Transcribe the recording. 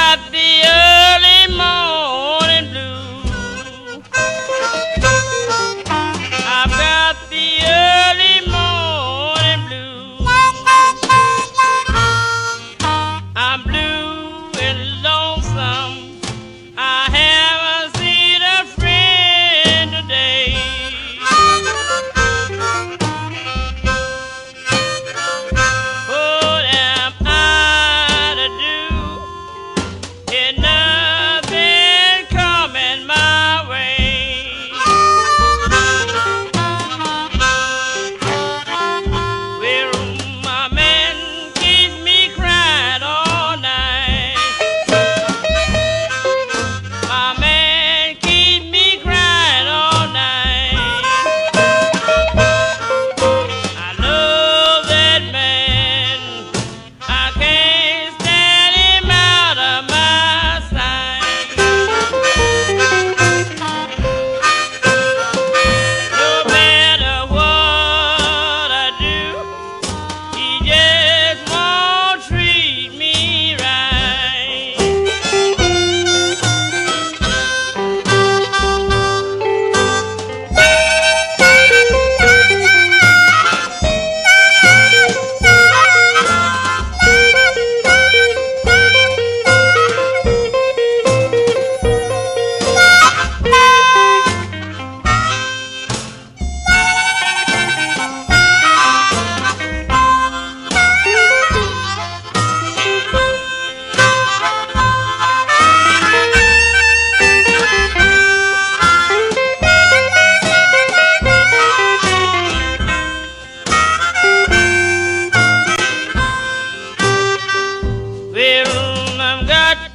got the early morning blue. I've got the early morning blue. I'm blue and lonesome. I haven't seen a friend today. What am I to do? Ain't nothing coming my way. Well, my man keeps me crying all night. My man keeps me crying all night. I love that man. I can't stand him out of my sight. No matter what I do, he just won't treat me right. Well, I've got